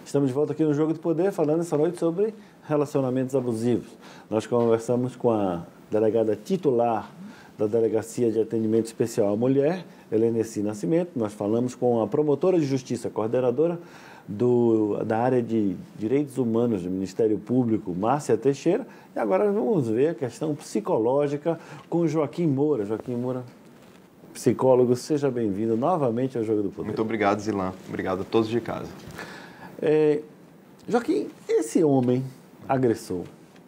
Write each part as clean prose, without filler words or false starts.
Estamos de volta aqui no Jogo do Poder, falando essa noite sobre relacionamentos abusivos. Nós conversamos com a delegada titular da Delegacia de Atendimento Especial à Mulher, Heleneci Nascimento. Nós falamos com a promotora de justiça, coordenadora da área de Direitos Humanos do Ministério Público, Márcia Teixeira. E agora vamos ver a questão psicológica com Joaquim Moura. Joaquim Moura, psicólogo, seja bem-vindo novamente ao Jogo do Poder. Muito obrigado, Zilan. Obrigado a todos de casa. Joaquim, esse homem agressor,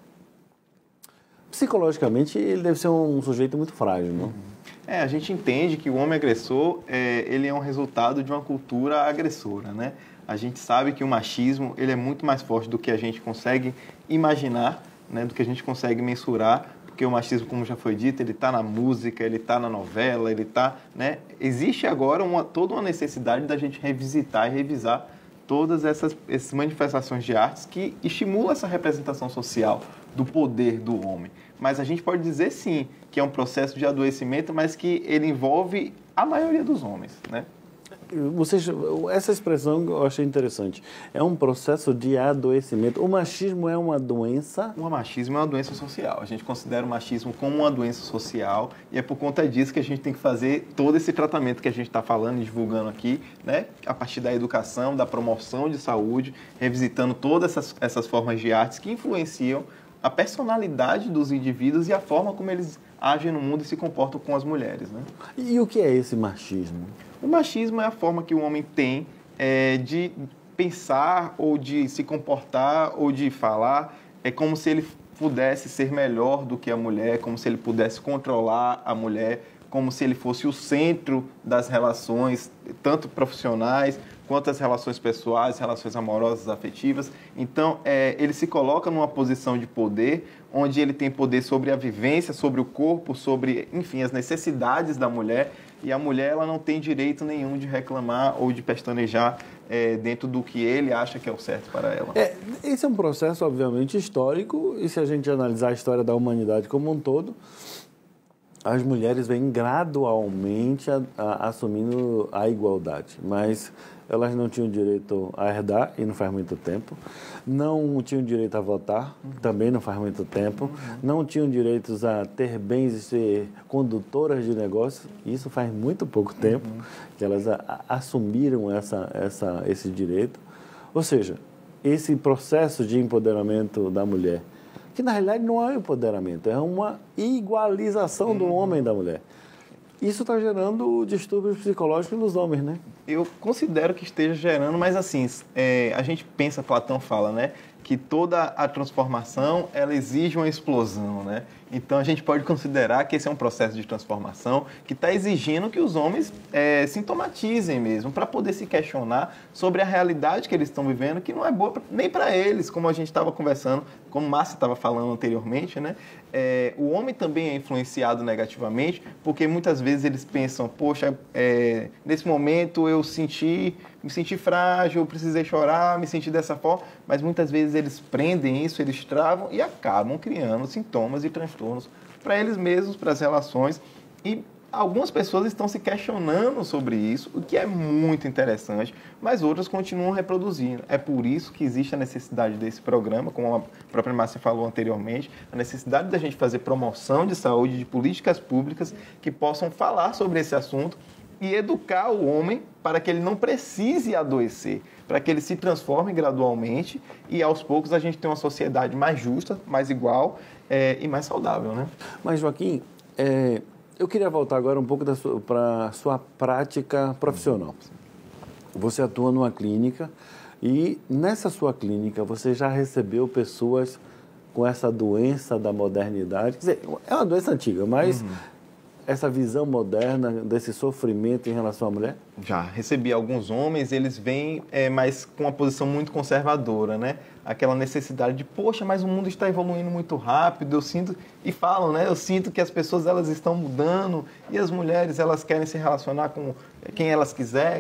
psicologicamente, ele deve ser um sujeito muito frágil, não? A gente entende que o homem agressor, ele é um resultado de uma cultura agressora, né? A gente sabe que o machismo, ele é muito mais forte do que a gente consegue imaginar, né? Do que a gente consegue mensurar, porque o machismo, como já foi dito, ele está na música, ele está na novela, ele está, né? Existe agora toda uma necessidade da gente revisitar e revisar todas essas manifestações de artes que estimulam essa representação social do poder do homem. Mas a gente pode dizer, sim, que é um processo de adoecimento, mas que ele envolve a maioria dos homens, né? Essa expressão eu achei interessante. É um processo de adoecimento. O machismo é uma doença? O machismo é uma doença social. A gente considera o machismo como uma doença social e é por conta disso que a gente tem que fazer todo esse tratamento que a gente está falando e divulgando aqui, né? A partir da educação, da promoção de saúde, revisitando todas essas formas de artes que influenciam a personalidade dos indivíduos e a forma como eles agem no mundo e se comportam com as mulheres, né? E o que é esse machismo? O machismo é a forma que o homem tem de pensar ou de se comportar ou de falar. É como se ele pudesse ser melhor do que a mulher, como se ele pudesse controlar a mulher, como se ele fosse o centro das relações, tanto profissionais quanto as relações pessoais, relações amorosas, afetivas. Então, ele se coloca numa posição de poder, onde ele tem poder sobre a vivência, sobre o corpo, sobre, enfim, as necessidades da mulher. E a mulher, ela não tem direito nenhum de reclamar ou de pestanejar dentro do que ele acha que é o certo para ela. Esse é um processo, obviamente, histórico, e se a gente analisar a história da humanidade como um todo, as mulheres vêm gradualmente assumindo a igualdade, mas elas não tinham direito a herdar, e não faz muito tempo, não tinham direito a votar, também não faz muito tempo, não tinham direitos a ter bens e ser condutoras de negócios, isso faz muito pouco tempo que elas assumiram esse direito. Ou seja, esse processo de empoderamento da mulher, que na realidade não é um empoderamento, é uma igualização do homem e da mulher. Isso está gerando distúrbios psicológicos nos homens, né? Eu considero que esteja gerando, mas assim, a gente pensa, Platão fala, né? Que toda a transformação, ela exige uma explosão, né? Então, a gente pode considerar que esse é um processo de transformação que está exigindo que os homens sintomatizem mesmo, para poder se questionar sobre a realidade que eles estão vivendo, que não é boa nem para eles, como a gente estava conversando, como Márcia estava falando anteriormente, né? O homem também é influenciado negativamente, porque muitas vezes eles pensam, poxa, nesse momento eu me senti frágil, eu precisei chorar, me senti dessa forma, mas muitas vezes eles prendem isso, eles travam e acabam criando sintomas e transtornos para eles mesmos, para as relações, e algumas pessoas estão se questionando sobre isso, o que é muito interessante, mas outras continuam reproduzindo. É por isso que existe a necessidade desse programa, como a própria Márcia falou anteriormente, a necessidade da gente fazer promoção de saúde, de políticas públicas que possam falar sobre esse assunto e educar o homem para que ele não precise adoecer, para que ele se transforme gradualmente e aos poucos a gente tenha uma sociedade mais justa, mais igual e mais saudável, né? Mas, Joaquim, eu queria voltar agora um pouco para a sua prática profissional. Você atua numa clínica e nessa sua clínica você já recebeu pessoas com essa doença da modernidade? Quer dizer, é uma doença antiga, mas essa visão moderna desse sofrimento em relação à mulher? Já recebi alguns homens, eles vêm mas com uma posição muito conservadora, né? Aquela necessidade de, poxa, mas o mundo está evoluindo muito rápido, eu sinto, e falam, né? Eu sinto que as pessoas, elas estão mudando e as mulheres, elas querem se relacionar com quem elas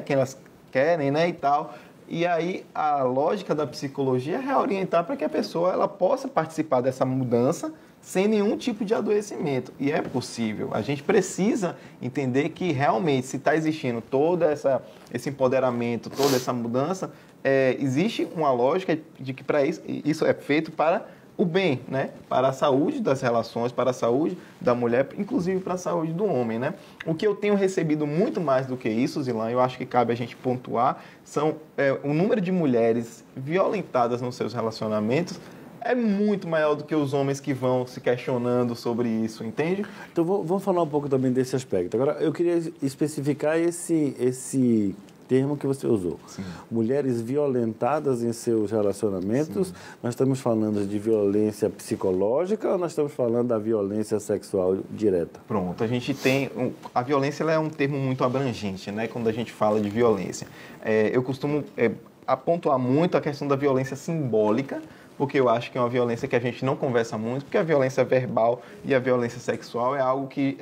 querem, né? E tal. E aí, a lógica da psicologia é reorientar para que a pessoa ela possa participar dessa mudança, sem nenhum tipo de adoecimento. E é possível. A gente precisa entender que realmente, se está existindo todo esse empoderamento, toda essa mudança, existe uma lógica de que para isso é feito para o bem, né? Para a saúde das relações, para a saúde da mulher, inclusive para a saúde do homem, né? O que eu tenho recebido muito mais do que isso, Zilan, eu acho que cabe a gente pontuar, são o número de mulheres violentadas nos seus relacionamentos é muito maior do que os homens que vão se questionando sobre isso, entende? Então, vamos falar um pouco também desse aspecto. Agora, eu queria especificar esse termo que você usou. Sim. Mulheres violentadas em seus relacionamentos. Sim. Nós estamos falando de violência psicológica ou nós estamos falando da violência sexual direta? Pronto, a gente tem... A violência ela é um termo muito abrangente, né? Quando a gente fala de violência. Eu costumo pontuar muito a questão da violência simbólica, porque eu acho que é uma violência que a gente não conversa muito, porque a violência verbal e a violência sexual é algo que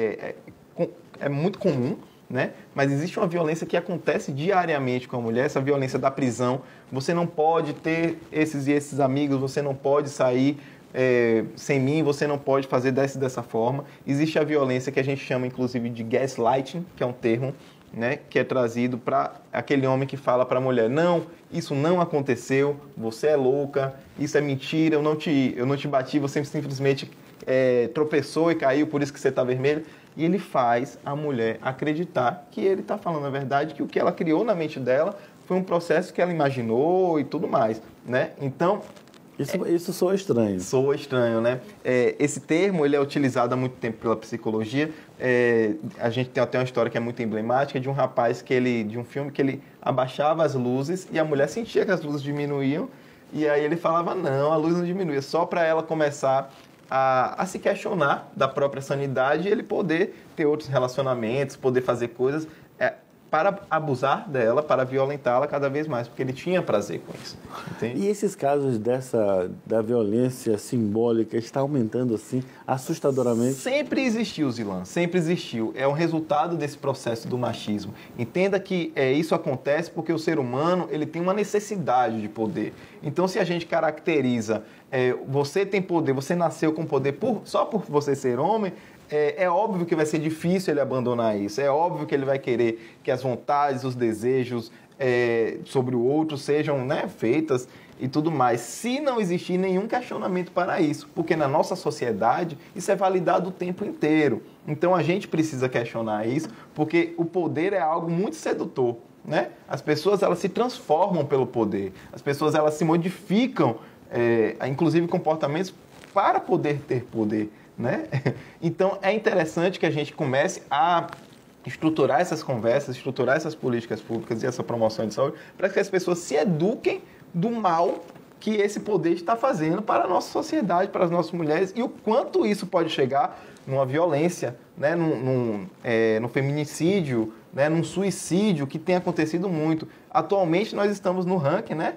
é muito comum, né? Mas existe uma violência que acontece diariamente com a mulher, essa violência da prisão. Você não pode ter esses e esses amigos, você não pode sair sem mim, você não pode fazer dessa forma. Existe a violência que a gente chama, inclusive, de gaslighting, que é um termo, né, que é trazido para aquele homem que fala para a mulher: não, isso não aconteceu, você é louca, isso é mentira, eu não te bati, você simplesmente tropeçou e caiu, por isso que você está vermelho. E ele faz a mulher acreditar que ele está falando a verdade, que o que ela criou na mente dela foi um processo que ela imaginou e tudo mais, né? Então... Isso soa estranho. Soa estranho, né? Esse termo ele é utilizado há muito tempo pela psicologia. A gente tem até uma história que é muito emblemática de um rapaz de um filme que ele abaixava as luzes e a mulher sentia que as luzes diminuíam e aí ele falava: não, a luz não diminui, é só para ela começar a se questionar da própria sanidade e ele poder ter outros relacionamentos, poder fazer coisas para abusar dela, para violentá-la cada vez mais, porque ele tinha prazer com isso. Entende? E esses casos da violência simbólica está aumentando assim, assustadoramente? Sempre existiu, Zilan, sempre existiu. É um resultado desse processo do machismo. Entenda que isso acontece porque o ser humano ele tem uma necessidade de poder. Então, se a gente caracteriza, você tem poder, você nasceu com poder só por você ser homem, é óbvio que vai ser difícil ele abandonar isso. É óbvio que ele vai querer que as vontades, os desejos sobre o outro sejam, né, feitas e tudo mais, se não existir nenhum questionamento para isso. Porque na nossa sociedade isso é validado o tempo inteiro. Então a gente precisa questionar isso, porque o poder é algo muito sedutor, né? As pessoas elas se transformam pelo poder. As pessoas elas se modificam, inclusive comportamentos, para poder ter poder, né? Então é interessante que a gente comece a estruturar essas conversas, estruturar essas políticas públicas e essa promoção de saúde para que as pessoas se eduquem do mal que esse poder está fazendo para a nossa sociedade, para as nossas mulheres, e o quanto isso pode chegar numa violência, né? No feminicídio, né? Num suicídio, que tem acontecido muito. Atualmente nós estamos no ranking, né?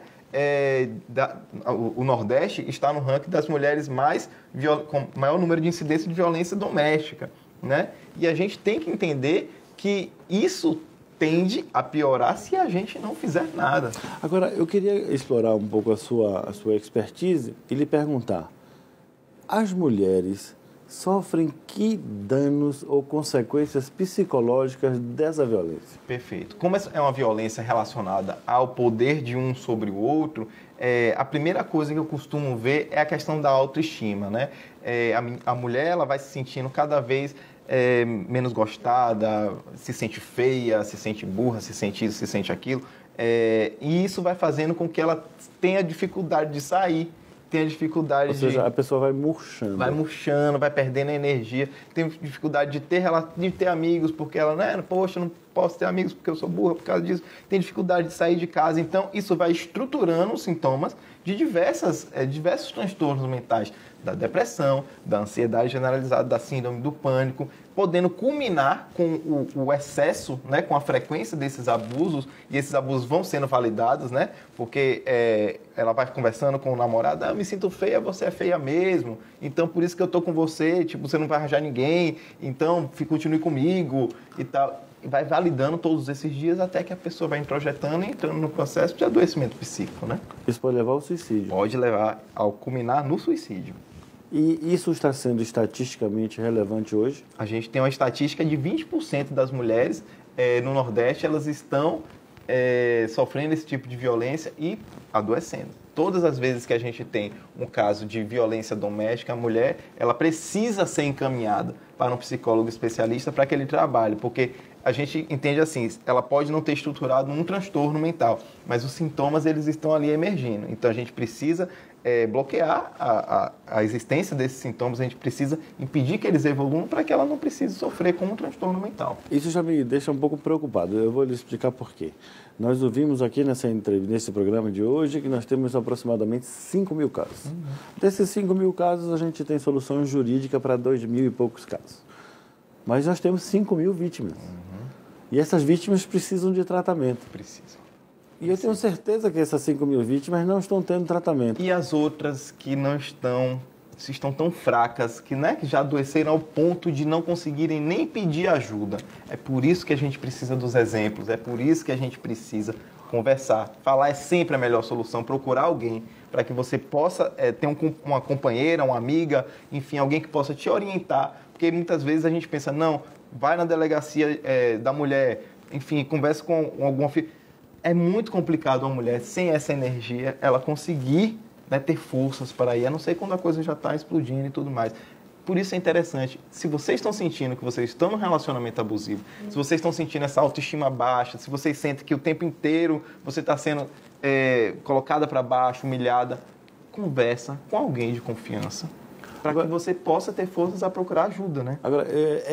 O Nordeste está no ranking das mulheres com maior número de incidência de violência doméstica, né? E a gente tem que entender que isso tende a piorar se a gente não fizer nada. Agora, eu queria explorar um pouco a sua expertise e lhe perguntar: as mulheres sofrem que danos ou consequências psicológicas dessa violência? Perfeito. Como é uma violência relacionada ao poder de um sobre o outro, a primeira coisa que eu costumo ver é a questão da autoestima, né? A mulher ela vai se sentindo cada vez menos gostada, se sente feia, se sente burra, se sente isso, se sente aquilo. E isso vai fazendo com que ela tenha dificuldade de sair, tenha dificuldade Ou seja, a pessoa vai murchando. Vai murchando, vai perdendo a energia, tem dificuldade de ter amigos, porque ela, né, poxa, não posso ter amigos porque eu sou burra por causa disso. Tem dificuldade de sair de casa. Então, isso vai estruturando os sintomas de diversos transtornos mentais, da depressão, da ansiedade generalizada, da síndrome do pânico, podendo culminar com o excesso, né, com a frequência desses abusos, e esses abusos vão sendo validados, né, porque ela vai conversando com o namorado: eu me sinto feia, você é feia mesmo, então por isso que eu tô com você, tipo, você não vai arranjar ninguém, então continue comigo e tal. E vai validando todos esses dias até que a pessoa vai introjetando e entrando no processo de adoecimento psíquico, né? Isso pode levar ao suicídio. Pode levar ao culminar no suicídio. E isso está sendo estatisticamente relevante hoje? A gente tem uma estatística de 20% das mulheres no Nordeste, elas estão sofrendo esse tipo de violência e adoecendo. Todas as vezes que a gente tem um caso de violência doméstica, a mulher ela precisa ser encaminhada para um psicólogo especialista para que ele trabalhe, porque a gente entende assim, ela pode não ter estruturado um transtorno mental, mas os sintomas eles estão ali emergindo. Então a gente precisa bloquear a existência desses sintomas, a gente precisa impedir que eles evoluam para que ela não precise sofrer com um transtorno mental. Isso já me deixa um pouco preocupado, eu vou lhe explicar por quê. Nós ouvimos aqui nesse programa de hoje que nós temos aproximadamente 5 mil casos. Desses 5 mil casos, a gente tem solução jurídica para 2 mil e poucos casos. Mas nós temos 5 mil vítimas. E essas vítimas precisam de tratamento. Precisam. E eu tenho certeza que essas 5 mil vítimas não estão tendo tratamento. E as outras que não estão tão fracas, que já adoeceram ao ponto de não conseguirem nem pedir ajuda. É por isso que a gente precisa dos exemplos, é por isso que a gente precisa conversar. Falar é sempre a melhor solução, procurar alguém para que você possa ter uma companheira, uma amiga, enfim, alguém que possa te orientar, porque muitas vezes a gente pensa, não, vai na delegacia da mulher, enfim, conversa com alguma filha. É muito complicado uma mulher, sem essa energia, ela conseguir ter forças para ir, a não ser quando a coisa já está explodindo e tudo mais. Por isso é interessante, se vocês estão sentindo que vocês estão num relacionamento abusivo, se vocês estão sentindo essa autoestima baixa, se vocês sentem que o tempo inteiro você está sendo colocada para baixo, humilhada, conversa com alguém de confiança, para que você possa ter forças a procurar ajuda, né? Agora,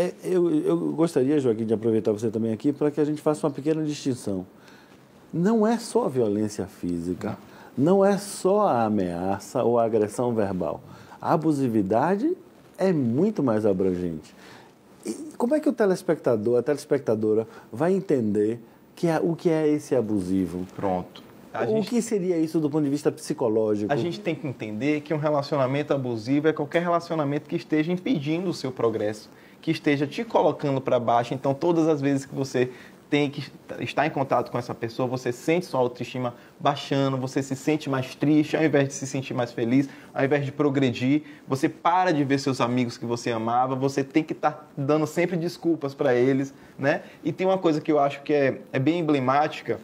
eu gostaria, Joaquim, de aproveitar você também aqui para que a gente faça uma pequena distinção. Não é só a violência física, não é só a ameaça ou a agressão verbal. A abusividade é muito mais abrangente. E como é que o telespectador, a telespectadora vai entender o que é esse abusivo? Pronto. O que seria isso do ponto de vista psicológico? A gente tem que entender que um relacionamento abusivo é qualquer relacionamento que esteja impedindo o seu progresso, que esteja te colocando para baixo. Então, todas as vezes que você tem que estar em contato com essa pessoa, você sente sua autoestima baixando, você se sente mais triste, ao invés de se sentir mais feliz, ao invés de progredir, você para de ver seus amigos que você amava, você tem que estar dando sempre desculpas para eles, né? E tem uma coisa que eu acho que é bem emblemática,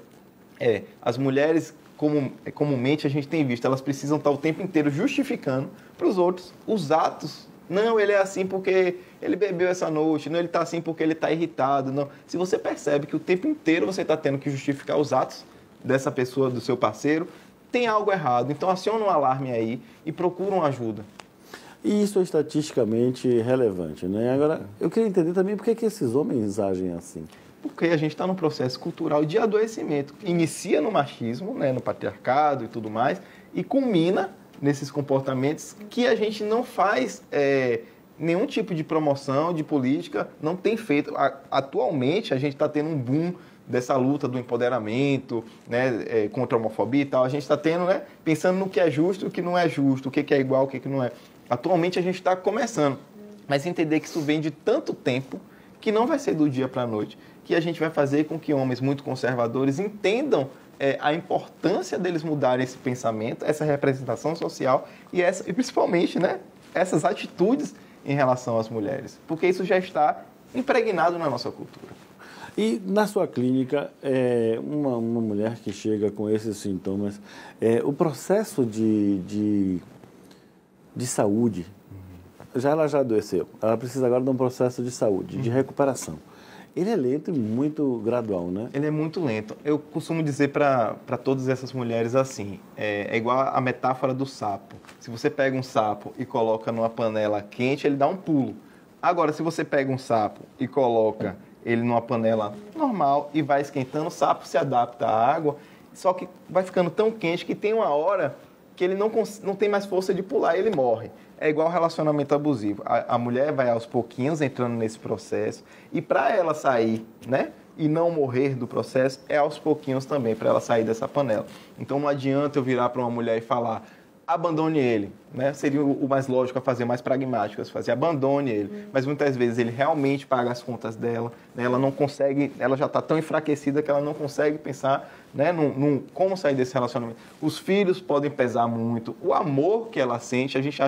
as mulheres, comumente a gente tem visto, elas precisam estar o tempo inteiro justificando para os outros os atos. Não, ele é assim porque ele bebeu essa noite. Não, ele está assim porque ele está irritado. Não. Se você percebe que o tempo inteiro você está tendo que justificar os atos dessa pessoa, do seu parceiro, tem algo errado. Então, aciona um alarme aí e procura uma ajuda. E isso é estatisticamente relevante, né? Agora, eu queria entender também por que esses homens agem assim. Porque a gente está num processo cultural de adoecimento. Inicia no machismo, né, no patriarcado e tudo mais, e culmina nesses comportamentos que a gente não faz nenhum tipo de promoção, de política, não tem feito. Atualmente, a gente está tendo um boom dessa luta do empoderamento, né, contra a homofobia e tal. A gente está tendo, né, pensando no que é justo e o que não é justo, o que é igual, o que não é. Atualmente, a gente está começando. Mas entender que isso vem de tanto tempo que não vai ser do dia para a noite, que a gente vai fazer com que homens muito conservadores entendam a importância deles mudarem esse pensamento, essa representação social e principalmente, né, essas atitudes em relação às mulheres, porque isso já está impregnado na nossa cultura. E na sua clínica, uma mulher que chega com esses sintomas, o processo de saúde, ela já adoeceu, ela precisa agora de um processo de saúde, de recuperação. Ele é lento e muito gradual, né? Ele é muito lento. Eu costumo dizer para todas essas mulheres assim, é igual a metáfora do sapo. Se você pega um sapo e coloca numa panela quente, ele dá um pulo. Agora, se você pega um sapo e coloca ele numa panela normal e vai esquentando, o sapo se adapta à água, só que vai ficando tão quente que tem uma hora que ele não tem mais força de pular e ele morre. É igual relacionamento abusivo. A mulher vai aos pouquinhos entrando nesse processo e para ela sair, né, e não morrer do processo, é aos pouquinhos também para ela sair dessa panela. Então não adianta eu virar para uma mulher e falar, abandone ele, né? Seria o mais lógico a fazer, mais pragmático, a fazer, abandone ele. Mas muitas vezes ele realmente paga as contas dela, né? Ela não consegue, ela já está tão enfraquecida que ela não consegue pensar, né, como sair desse relacionamento. Os filhos podem pesar muito, o amor que ela sente, a gente acha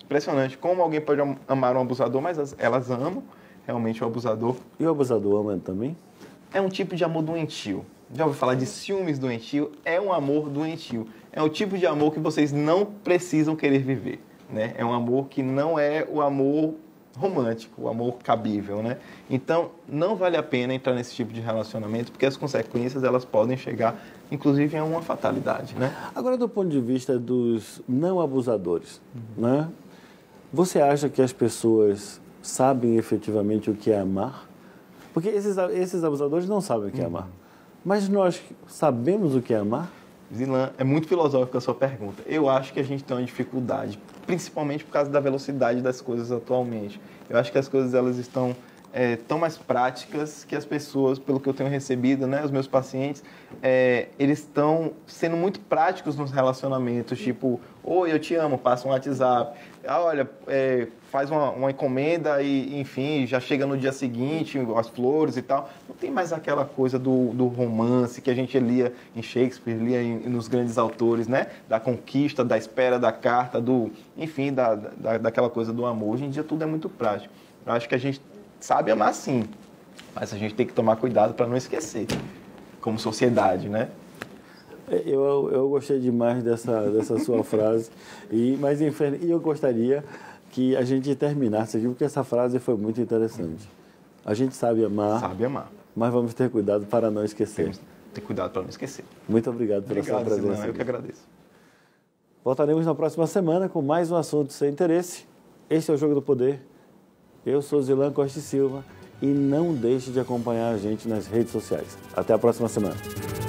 impressionante como alguém pode amar um abusador, mas elas amam realmente o abusador. E o abusador ama também? É um tipo de amor doentio. Já ouviu falar de ciúmes doentio? É um amor doentio. É o tipo de amor que vocês não precisam querer viver, né? É um amor que não é o amor romântico, o amor cabível, né? Então, não vale a pena entrar nesse tipo de relacionamento, porque as consequências, elas podem chegar, inclusive, a uma fatalidade, né? Agora, do ponto de vista dos não abusadores, né? Você acha que as pessoas sabem efetivamente o que é amar? Porque esses abusadores não sabem o que é amar. Mas nós sabemos o que é amar? Zilan, é muito filosófica a sua pergunta. Eu acho que a gente tem uma dificuldade, principalmente por causa da velocidade das coisas atualmente. Eu acho que as coisas elas estão tão mais práticas que as pessoas, pelo que eu tenho recebido, né, os meus pacientes, eles estão sendo muito práticos nos relacionamentos, tipo, oi, eu te amo, passa um WhatsApp, olha, faz uma encomenda e, enfim, já chega no dia seguinte, as flores e tal. Não tem mais aquela coisa do romance que a gente lia em Shakespeare, lia nos grandes autores, né? Da conquista, da espera, da carta, enfim, daquela coisa do amor. Hoje em dia tudo é muito prático. Eu acho que a gente sabe amar sim, mas a gente tem que tomar cuidado para não esquecer, como sociedade, né? Eu gostei demais dessa sua frase, mas eu gostaria que a gente terminasse aqui, porque essa frase foi muito interessante. A gente sabe amar, mas vamos ter cuidado para não esquecer. Temos que ter cuidado para não esquecer. Muito obrigado pela sua presença. Zilan, eu que agradeço. Voltaremos na próxima semana com mais um assunto sem interesse. Este é o Jogo do Poder. Eu sou Zilan Costa e Silva e não deixe de acompanhar a gente nas redes sociais. Até a próxima semana.